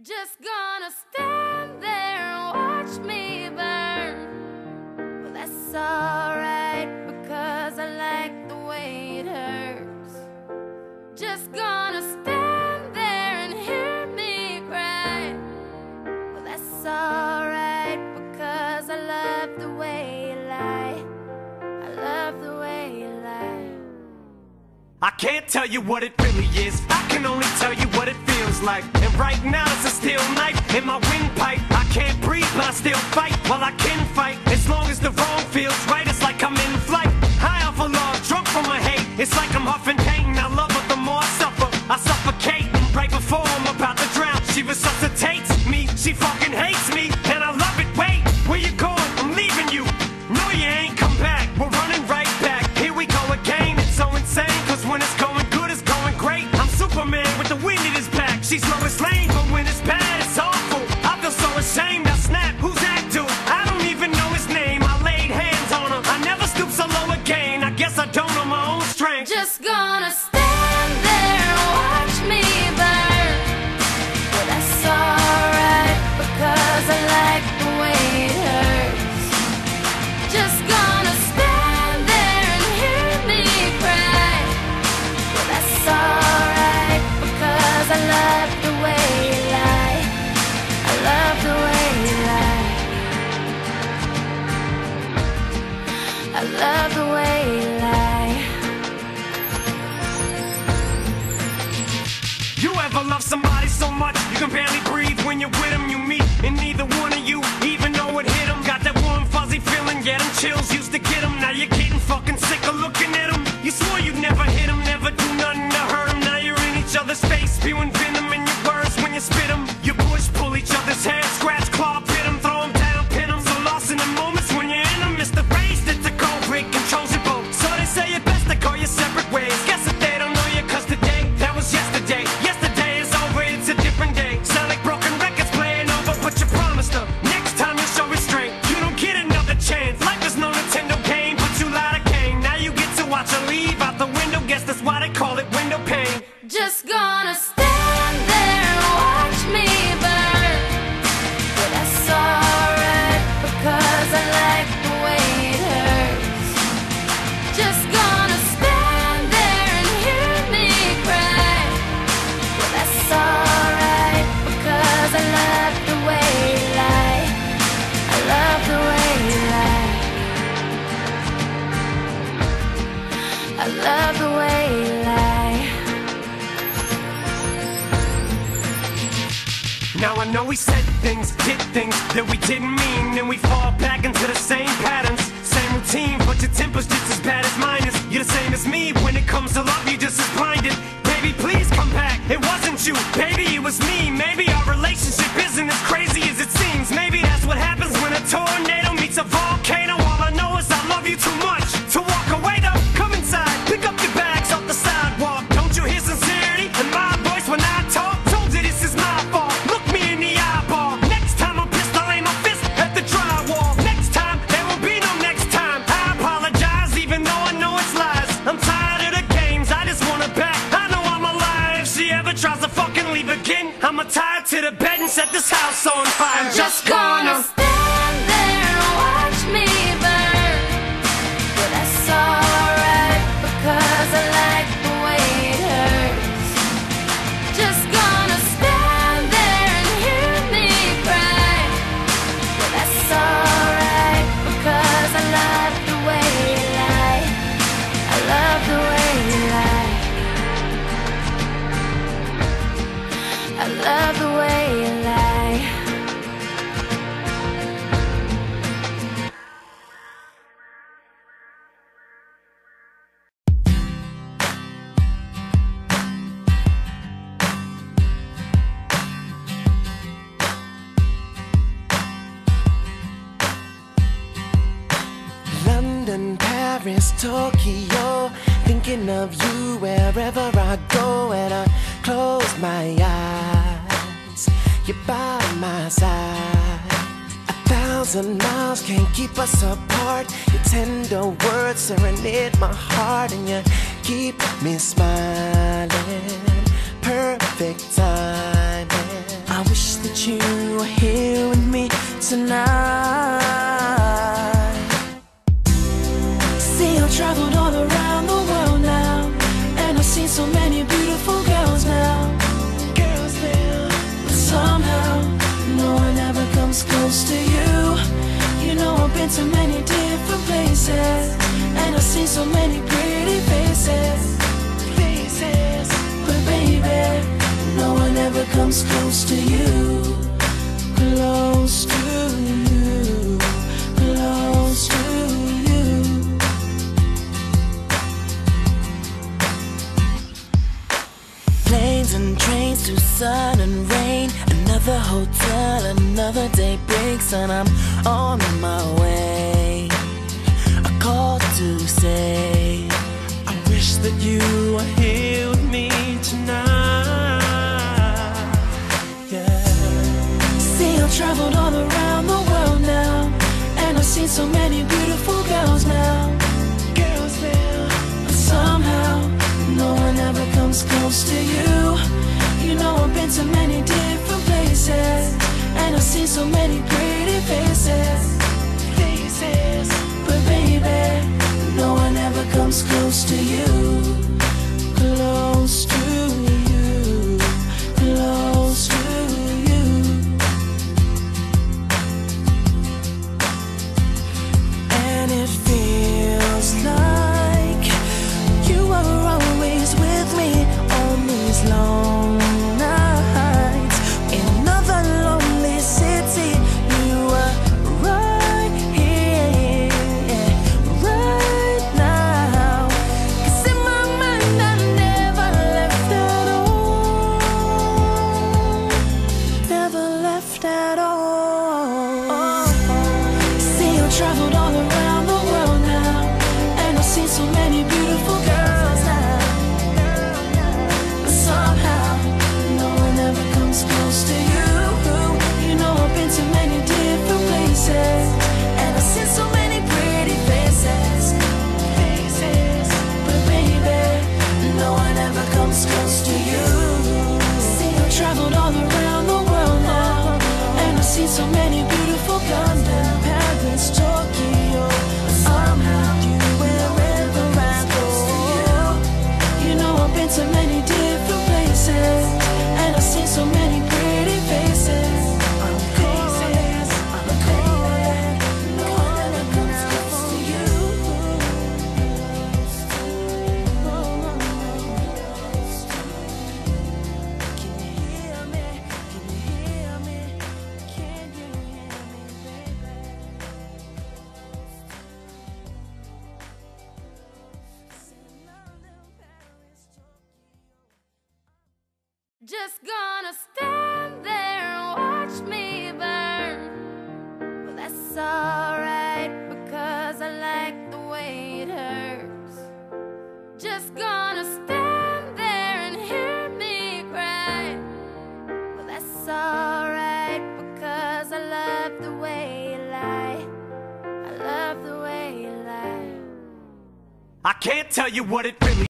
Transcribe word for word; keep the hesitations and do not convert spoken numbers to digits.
Just gonna stand there and watch me burn. Well, that's alright, because I like the way it hurts. Just gonna stand there and hear me cry. Well, that's alright, because I love the way you lie. I love the way you lie. I can't tell you what it really is, I can only tell you what it feels like. And right now it's a steel knife in my windpipe. I can't breathe but I still fight, well I can fight. As long as the wrong feels right, it's like I'm in flight. High off of love, drunk from my hate. It's like I'm huffing pain, I love her the more I suffer. I suffocate, right before I'm about to drown. She resuscitates me, she fucking hates me, and I love it. Wait, where you going? I'm leaving you. No you ain't come back, we're running right back. Here we go again, it's so insane, cause when it's going good, it's going great. I'm Superman with the wind in his back. She's Lois Lane, but when it's bad, it's awful. I feel so ashamed, I snap, who's that dude? I don't even know his name, I laid hands on him. I never stoop so low again, I guess I don't know my own strength. Just gonna stand there and watch me burn. Well, that's alright, because I like the way it hurts. Just gonna stand there and hear me cry. Well, that's alright, because I love the way you lie. I love the way you lie. I love the way you lie. You ever love somebody so much you can barely breathe when you're with them? You meet, and neither one of you even know it hit them. Got that warm fuzzy feeling, yeah, them chills used to get them. Now you're getting fucking sick of looking at them. You swore you'd never hit them, never do nothing to hurt them. Now you're in each other's face, spewing venom in your words when you spit them. You push, pull each other's hair, scratch, claw, pit them, throw them down, pin them. So lost in the moments when you're in them, it's the race that's the cold break controls your boat. So they say it best to go your separate ways. Guess that they don't know you, cause today, that was yesterday. Yesterday is over, it's a different day. Sound like broken records playing over, but you promised her next time you'll show restraint. You don't get another chance, life is no Nintendo game, but you lied again. Now you get to watch her leave out the window, guess that's why they call it window pane. Just gonna stand there and watch me burn. Well, that's alright, because I like the way it hurts. Just gonna stand there and hear me cry. Well, that's alright, because I love the way you lie. I love the way you lie. I love the way you lie. Now I know we said things, did things that we didn't mean, and we fall back into the same patterns, same routine, but your temper's just as bad as mine is. You're the same as me, when it comes to love, you're just as blinded. Baby, please come back, it wasn't you, baby, it was me. Maybe our relationship isn't as crazy as it seems. Maybe that's what happens when a tornado meets a volcano. All I know is I love you too much to walk away though. Come inside, pick up your bags off the sidewalk. Don't you hear sincerity in my voice when I talk? Told you this is my fault, look me in the eyeball. Next time I'm pissed, I'll aim my fist at the drywall. Next time, there will be no next time. I apologize even though I know it's lies. I'm tired of the games, I just want her back. I know I'm alive, if she ever tries to fucking leave again, I'ma tie her to the bed and set this house on fire. I'm just gonna stand there and watch me burn. Well, that's alright, because I like the way it hurts. Just gonna stand there and hear me cry. Well, that's alright, because I love the way you lie. I love the way you lie. I love the way you lie. London, Paris, Tokyo, thinking of you wherever I go. And I close my eyes, you're by my side. A thousand miles can't keep us apart. Your tender words serenade my heart, and you keep me smiling. Perfect timing. I wish that you were here with me tonight. See, I've traveled all around the world now, and I've seen so many beautiful girls now. Girls now. But somehow, no one ever comes close to you. You know I've been to many different places, and I've seen so many pretty faces. Faces. But baby, no one ever comes close to you. Close to you. Close to you. Planes and trains through sun and rain. Another hotel, another day breaks, and I'm on my way. I called to say I wish that you were here with me tonight. Yeah. See, I've traveled all around the world now, and I've seen so many beautiful girls now. Girls now. But somehow, no one ever comes close to you. You know I've been to many different places, and I've seen so many pretty faces. Faces. But baby, no one ever comes close to you. Close to you. Close to you. And it feels like you are always with me on these long nights. In another lonely city, you are right here, right now. 'Cause in my mind I never left at all. Never left at all. See, I've traveled all around the world now, and I've seen so many beautiful girls now. But somehow, no one ever comes close to you. You know I've been to many different places, and I've seen so many pretty faces. Faces. But baby, no one ever comes close to you. See, I've traveled all around the world now, and I've seen so many beautiful girls now. Paris, Tokyo, somehow you wherever I go. You know I've been to many different places, and I've seen so many pretty faces. I'm crazy, I'm crazy. No one ever comes close to you. Can you hear me? Can you hear me? Can you hear me, baby? Just gonna stand there and watch me burn. Well, that's alright, because I like the way it hurts. Just gonna stand there and hear me cry. Well, that's alright, because I love the way you lie. I love the way you lie. I can't tell you what it really